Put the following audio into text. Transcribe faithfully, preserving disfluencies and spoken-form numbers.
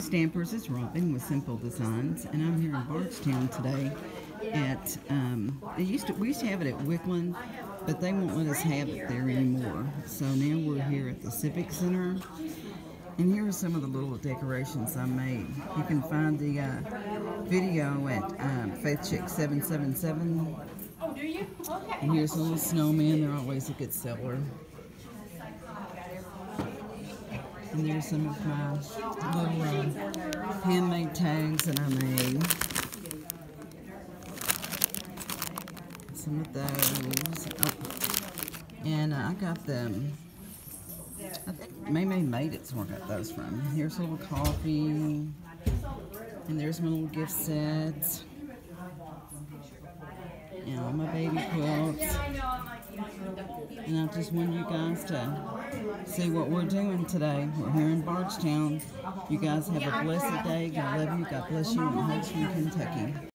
Stampers, it's Robin with Simple Designs, and I'm here in Bardstown today at, um, it used to, we used to have it at Wickland, but they won't let us have it there anymore. So now we're here at the Civic Center, and here are some of the little decorations I made. You can find the uh, video at um, Faith Chick seven seven seven. Oh, do you? Okay. And here's a little snowman, they're always a good seller. And there's some of my little uh, handmade tags that I made. Some of those. Oh. And uh, I got them. I think May May made it, so I got those from. Here's a little coffee. And there's my little gift sets. And all my baby quilts. And I just want you guys to see what we're doing today. We're here in Bardstown. You guys have a blessed day. God love you. God bless you. And hugs from Kentucky.